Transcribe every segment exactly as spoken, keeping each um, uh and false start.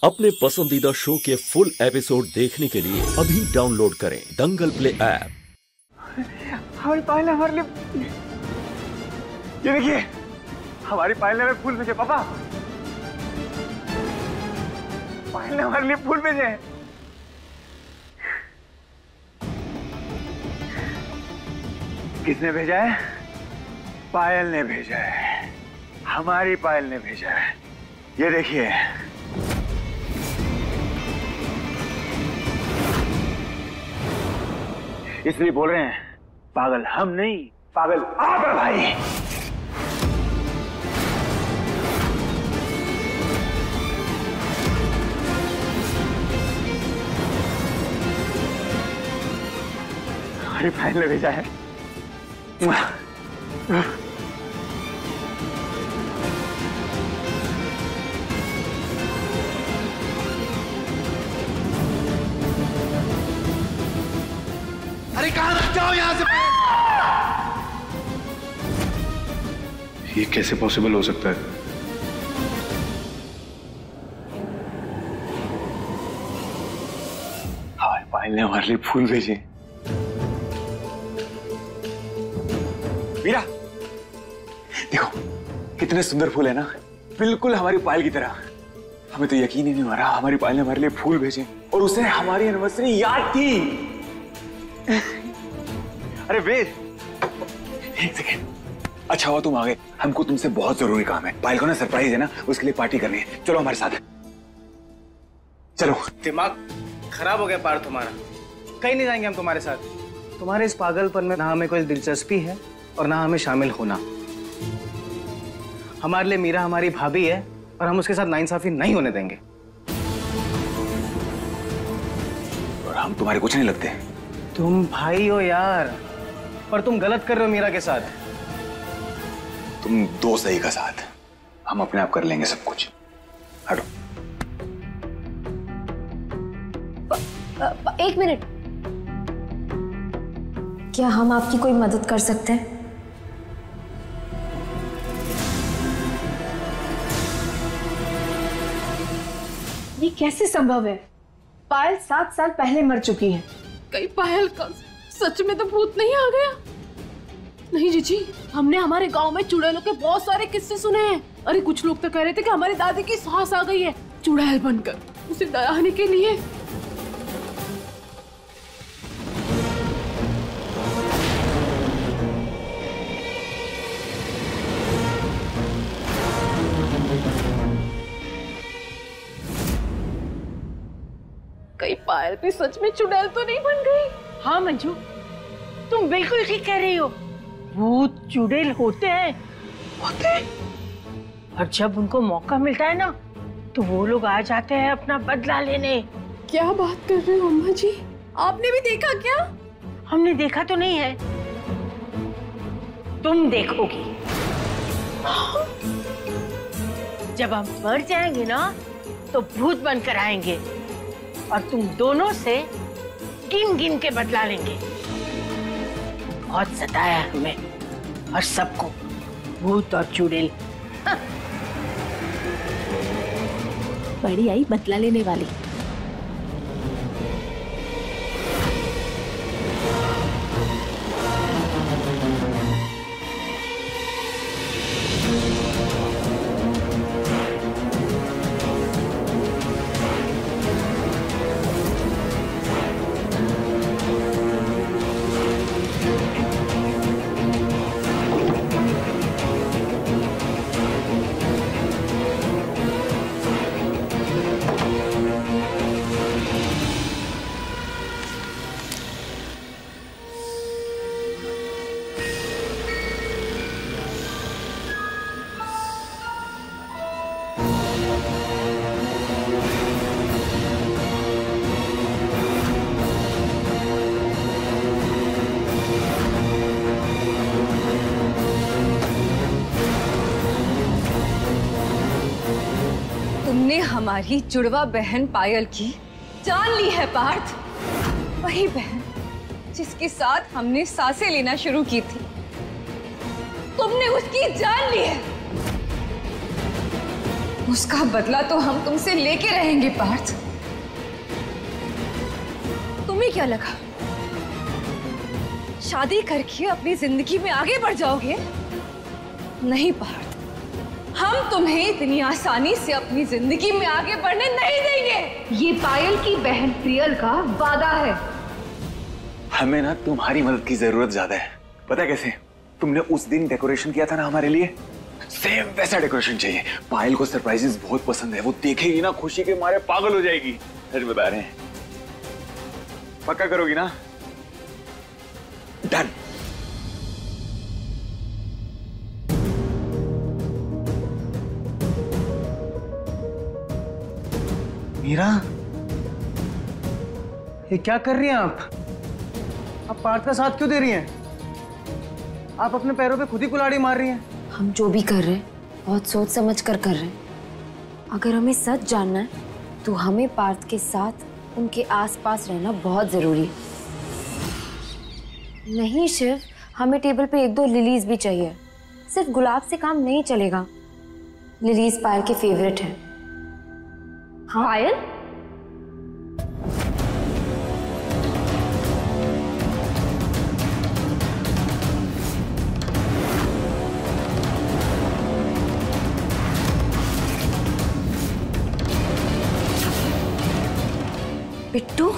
अपने पसंदीदा शो के फुल एपिसोड देखने के लिए अभी डाउनलोड करें दंगल प्ले ऐप। हमारी पायल ने हमारे लिए, ये देखिए हमारी पायल ने हमें फूल भेजे। पापा, पायल ने हमारे लिए फूल भेजे हैं। किसने भेजा है? पायल ने भेजा है, हमारी पायल ने भेजा है। ये देखिए, इसलिए बोल रहे हैं पागल हम नहीं, पागल आप है भाई। हमारी पायल ने भेजा है। अरे कहां रख जाओ यहां से। ये कैसे पॉसिबल हो सकता है? हमारे पायल ने हमारे लिए फूल भेजे। मीरा देखो कितने सुंदर फूल है ना, बिल्कुल हमारी पायल की तरह। हमें तो यकीन ही नहीं हो रहा हमारी पायल ने हमारे लिए फूल भेजे और उसे हमारी एनिवर्सरी याद थी। अरे वेद, एक सेकेंड। अच्छा हुआ तुम आ गए, हमको तुमसे बहुत जरूरी काम है। पायल को ना सरप्राइज है ना, उसके लिए पार्टी करनी है। चलो हमारे साथ, चलो। दिमाग खराब हो गया पार्थ तुम्हारा, कहीं नहीं जाएंगे हम तुम्हारे साथ। तुम्हारे इस पागलपन में ना हमें कोई दिलचस्पी है और ना हमें शामिल होना। हमारे लिए मीरा हमारी भाभी है और हम उसके साथ नाइंसाफी नहीं होने देंगे। और हम तुम्हारे कुछ नहीं लगते। तुम भाई हो यार, और तुम गलत कर रहे हो मीरा के साथ। तुम दो सही का साथ, हम अपने आप कर लेंगे सब कुछ। हटो। प, प, एक मिनट, क्या हम आपकी कोई मदद कर सकते हैं? ये कैसे संभव है? पायल सात साल पहले मर चुकी है। कहीं पायल का सच में तो भूत नहीं आ गया? नहीं जीजी, हमने हमारे गांव में चुड़ैलों के बहुत सारे किस्से सुने हैं। अरे कुछ लोग तो कह रहे थे कि हमारी दादी की सास आ गई है चुड़ैल बनकर उसे डराने के लिए। कहीं पायल भी सच में चुड़ैल तो नहीं बन गई? हाँ मंजू, तुम बिल्कुल ठीक कह रही हो। भूत चुड़ैल होते हैं होते हैं और जब उनको मौका मिलता है ना तो वो लोग आ जाते हैं अपना बदला लेने। क्या बात कर रहे हो अम्मा जी? आपने भी देखा क्या? हमने देखा तो नहीं है, तुम देखोगी। जब हम मर जाएंगे ना तो भूत बनकर आएंगे और तुम दोनों से गिन गिन के बदला लेंगे। बहुत सताया हमें और सबको, भूत और चुड़ैल। बड़ी आई बदला लेने वाली। तुमने हमारी जुड़वा बहन पायल की जान ली है पार्थ। वही बहन जिसके साथ हमने सांसें लेना शुरू की थी, तुमने उसकी जान ली है। उसका बदला तो हम तुमसे लेके रहेंगे पार्थ। तुम्हें क्या लगा शादी करके अपनी जिंदगी में आगे बढ़ जाओगे? नहीं पार्थ, हम तुम्हें इतनी आसानी से अपनी जिंदगी में आगे बढ़ने नहीं देंगे। ये पायल की बहन प्रियल का वादा है। हमें ना तुम्हारी मदद की जरूरत ज्यादा है। पता है कैसे? तुमने उस दिन डेकोरेशन किया था ना हमारे लिए, सेम वैसा डेकोरेशन चाहिए। पायल को सरप्राइजेस बहुत पसंद है, वो देखेगी ना खुशी के मारे पागल हो जाएगी। सच बता रहे हैं, पक्का करोगी ना? डन। मीरा, ये क्या कर रही हैं आप? आप पार्थ का साथ क्यों दे रही हैं? आप अपने पैरों पे खुद ही कुल्हाड़ी मार रही हैं। हम जो भी कर रहे हैं बहुत सोच समझ कर कर रहे हैं। अगर हमें सच जानना है तो हमें पार्थ के साथ उनके आसपास रहना बहुत जरूरी है। नहीं शिव, हमें टेबल पे एक दो लिलीज भी चाहिए। सिर्फ गुलाब से काम नहीं चलेगा। लिलीज पायल के फेवरेट हैं। हाँ पायल, बिट्टू,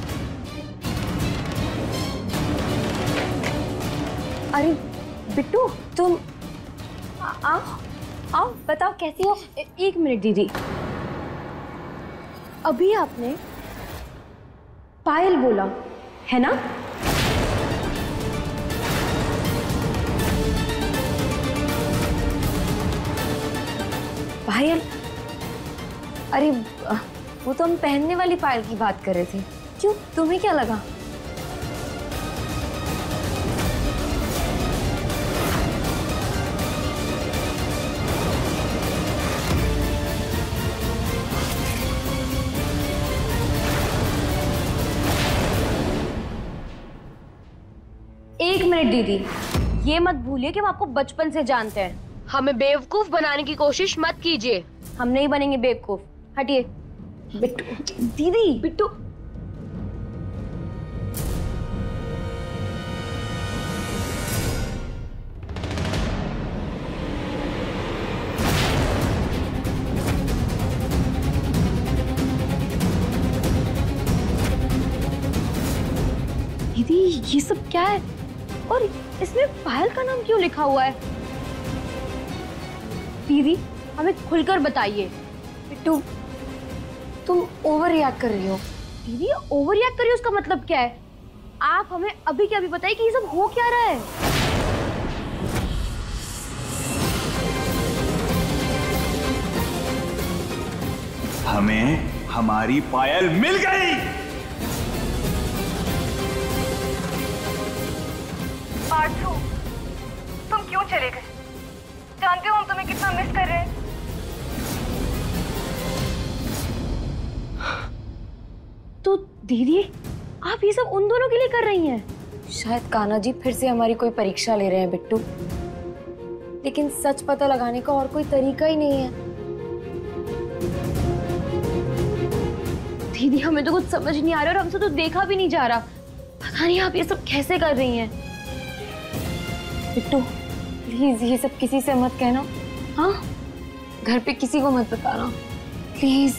अरे बिट्टू तुम आओ आओ, बताओ कैसी हो? ए, एक मिनट दीदी, अभी आपने पायल बोला है ना? पायल? अरे वो तो हम पहनने वाली पायल की बात कर रहे थे। क्यों, तुम्हें क्या लगा? एक मिनट दीदी, ये मत भूलिए कि हम आपको बचपन से जानते हैं। हमें बेवकूफ बनाने की कोशिश मत कीजिए। हम नहीं बनेंगे बेवकूफ। हटिए। बिट्टू, दीदी, बिट्टू। दीदी, ये सब क्या है? और इसमें पायल का नाम क्यों लिखा हुआ है? दीदी, हमें खुलकर बताइए। बिट्टू, तुम ओवर रिएक्ट कर रही हो। दीदी, ओवर रिएक्ट कर रही हो उसका मतलब क्या है? आप हमें अभी के अभी बताइए कि ये सब हो क्या रहा है? हमें हमारी पायल मिल गई। पार्थू, तुम क्यों चले गए? जानते हो हम तुम्हें कितना मिस कर रहे हैं। तो दीदी, आप ये सब उन दोनों के लिए कर रही हैं? शायद कान्हा जी फिर से हमारी कोई परीक्षा ले रहे हैं बिट्टू। लेकिन सच पता लगाने का और कोई तरीका ही नहीं है। दीदी, हमें तो कुछ समझ नहीं आ रहा और हमसे तो देखा भी नहीं जा रहा। पता नहीं आप ये सब कैसे कर रही हैं। बिट्टू, प्लीज ये सब किसी से मत कहना। हाँ, घर पे किसी को मत बताना प्लीज।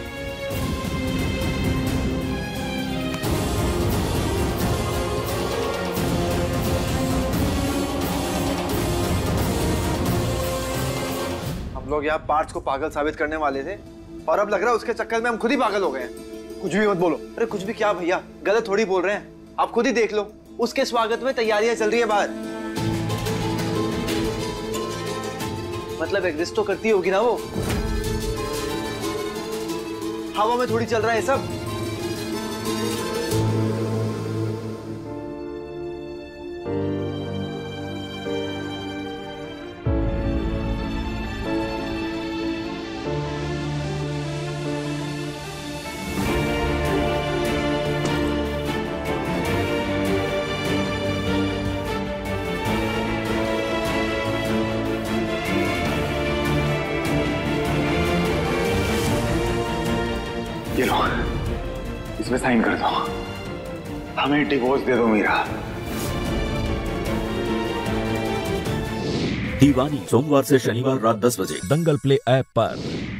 हम लोग यहाँ पार्थ को पागल साबित करने वाले थे और अब लग रहा है उसके चक्कर में हम खुद ही पागल हो गए हैं। कुछ भी मत बोलो। अरे कुछ भी क्या भैया, गलत थोड़ी बोल रहे हैं। आप खुद ही देख लो, उसके स्वागत में तैयारियां चल रही है बाहर। मतलब एग्जिस्ट तो करती होगी ना वो। हवा में थोड़ी चल रहा है सब। ये लो, इसमें साइन कर दो, हमें डिवोर्स दे दो मीरा। दीवानी सोमवार से शनिवार रात दस बजे दंगल प्ले ऐप पर।